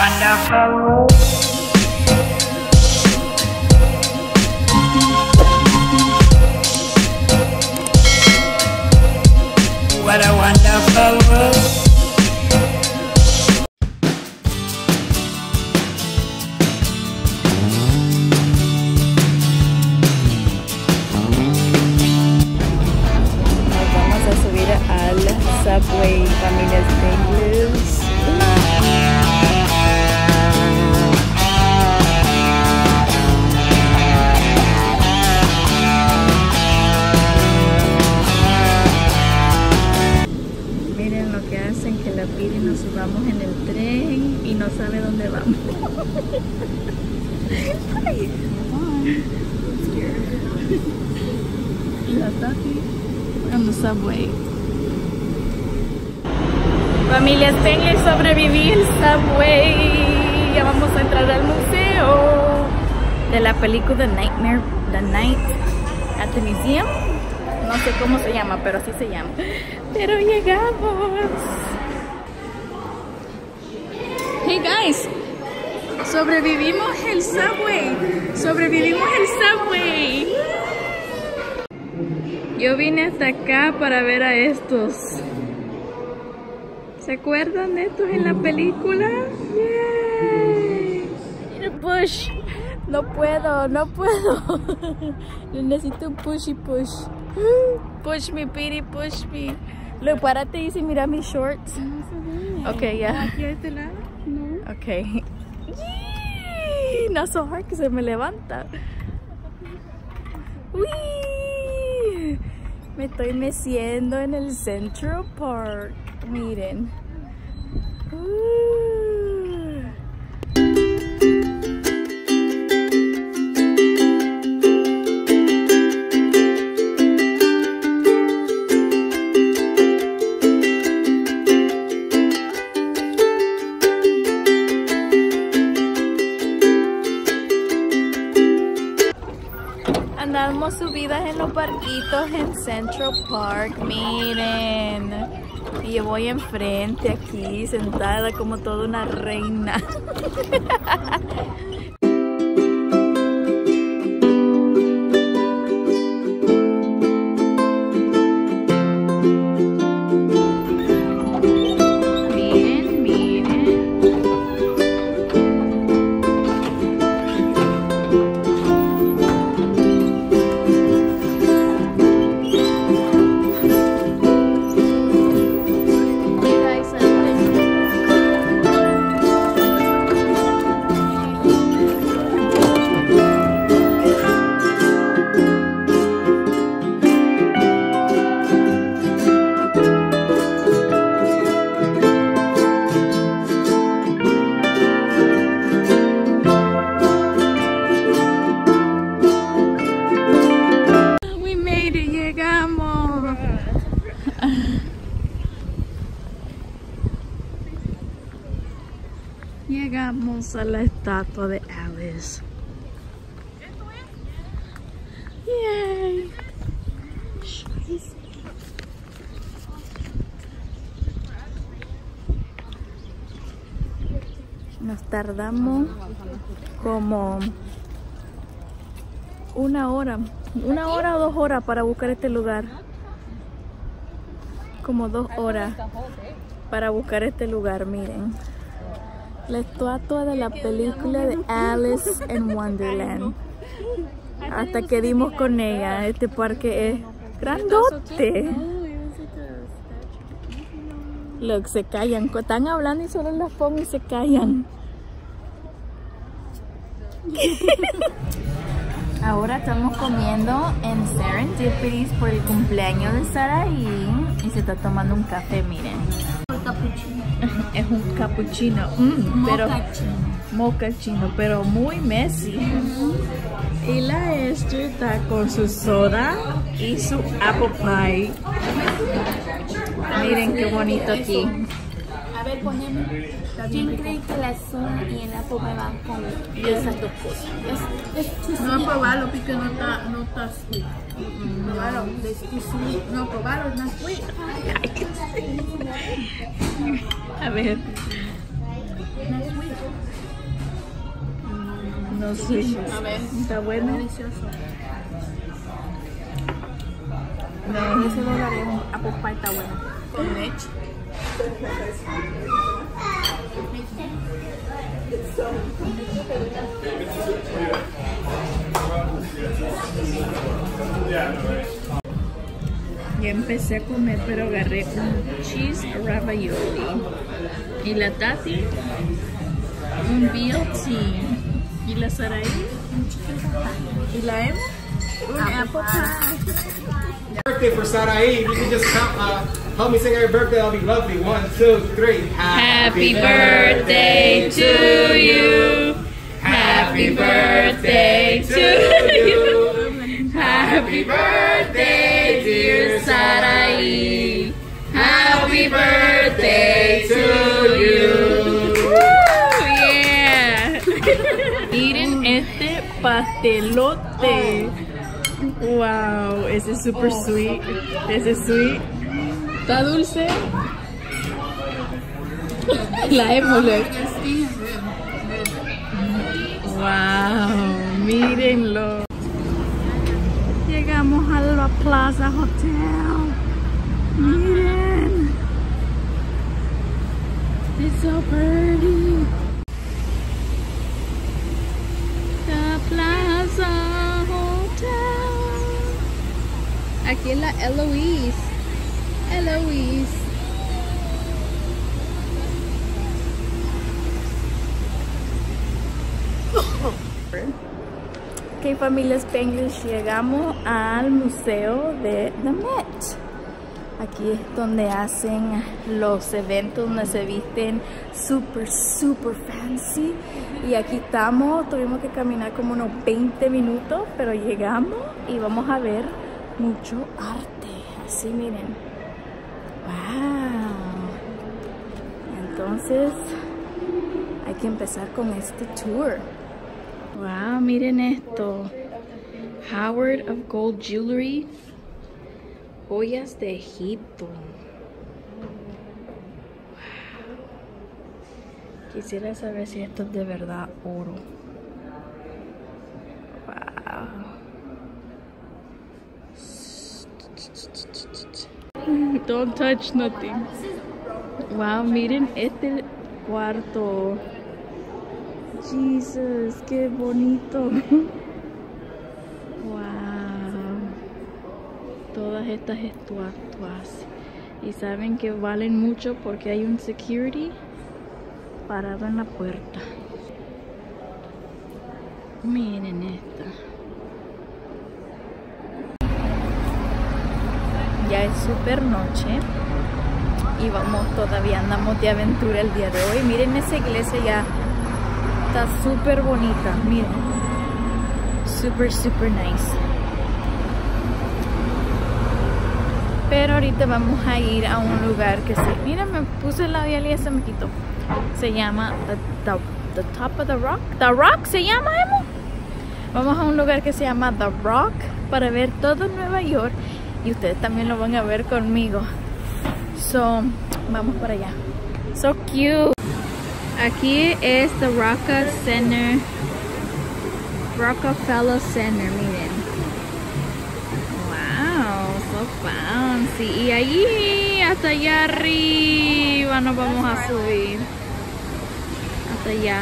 wonderful world. What a wonderful world. Nos vamos a subir al subway, familia Stengles. Miren lo que hacen, que la piden, nos subamos en el tren y no sabe dónde vamos. Ay. La Tati on the subway. Familia Stengles, sobreviví el subway. Ya vamos a entrar al museo de la película The Night at the Museum. No sé cómo se llama, pero así se llama. Pero llegamos. Hey guys, sobrevivimos el subway. Sobrevivimos el subway. Yo vine hasta acá para ver a estos. ¿Se acuerdan de estos en la película? Yay. Need a push. No puedo, no puedo. Necesito un pushy push. Push me, Piri, push me. Look, párate y mira mis shorts. Ok, ya. ¿Aquí a este lado? No. Ok. Yee. No so hard que se me levanta. Uy. Me estoy meciendo en el Central Park. Miren. Andamos subidas en los barquitos en Central Park, miren. Y yo voy enfrente aquí, sentada como toda una reina. Miren, miren. Llegamos a la estatua de Alice. Yay. Nos tardamos como una hora o 2 horas para buscar este lugar. Como 2 horas para buscar este lugar, miren. La estatua de la película de Alice in Wonderland. Hasta que dimos con ella. Este parque es grandote. Look, se callan. Están hablando y solo las pongo y se callan. Ahora estamos comiendo en Serendipity's por el cumpleaños de Saraí. Y se está tomando un café, miren. Es un cappuccino, pero mochaccino, pero muy messy. Y la Esther está con su soda y su apple pie. Miren qué bonito aquí. A ver, poneme. ¿Quién cree que la soda y el apple me van con esas dos cosas? No probarlo porque no está sweet. Claro, No probarlo, no es sweet. A ver. No sé. A ver, ¿Está bueno? delicioso. No, ese lo daré un apple pie, está bueno. Con leche. Ya empecé a comer, pero agarré un cheese ravioli. Y la Tati, un BLT. Y la Saraí, y la Emma, un apple pie. Birthday for Sarai. If you can just help me sing happy birthday, that'll be lovely. 1, 2, 3. Happy birthday to you. Happy birthday to you. Happy birthday, dear Sarai. Happy birthday to you. Woo, yeah. Miren este pastelote. Wow, ese es super sweet. Ese es sweet. Está dulce. La émole. Wow, mírenlo. Llegamos a la Plaza Hotel. Miren. It's so pretty. The Plaza Hotel. Aquí es la Eloise. Eloise. Ok, familia Spanglish, llegamos al museo de The Met. Aquí es donde hacen los eventos, donde se visten super fancy. Y aquí estamos, tuvimos que caminar como unos 20 minutos, pero llegamos y vamos a ver mucho arte. Así miren. Wow. Entonces hay que empezar con este tour. Wow, miren esto. Howard of Gold Jewelry. Joyas de Egipto. Wow. Quisiera saber si esto es de verdad oro. Wow. Don't touch nothing. Wow, miren este cuarto. Jesus, qué bonito. Wow. Todas estas estatuas. Y saben que valen mucho porque hay un security parado en la puerta. Miren esta. Ya es super noche. Y todavía andamos de aventura el día de hoy. Miren esa iglesia ya. Está súper bonita, miren. Super nice. Pero ahorita vamos a ir a un lugar que miren, me puse el labial y ya se me quitó. Se llama the Top of the Rock. The Rock se llama, Emo. Vamos a un lugar que se llama The Rock para ver todo Nueva York. Y ustedes también lo van a ver conmigo. So, vamos para allá. So cute. Aquí es the Rockefeller Center, miren. Wow, so fancy. Y allí, hasta allá arriba nos vamos a subir. Hasta allá.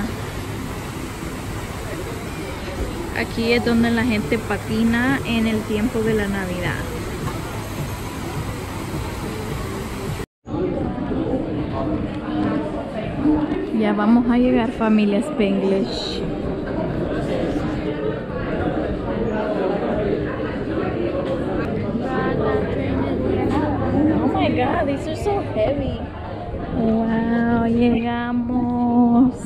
Aquí es donde la gente patina en el tiempo de la Navidad. Ya vamos a llegar, familia Spanglish. Oh my god, these are so heavy. Wow, llegamos.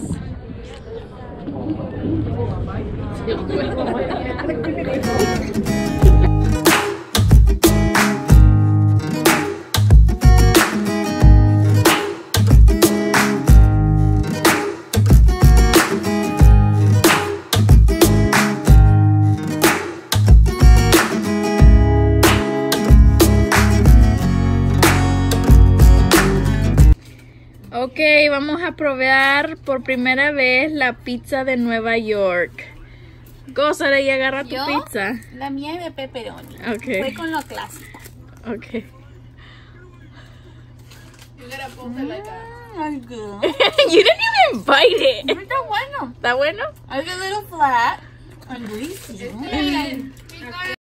Ok, vamos a probar por primera vez la pizza de Nueva York. Go, Sara, y agarra tu Yo, pizza. la mía es de pepperoni. Okay. Fue con lo clásico. Okay. That's good. You didn't even bite it. Está bueno. ¿Está bueno? It's a little flat and greasy.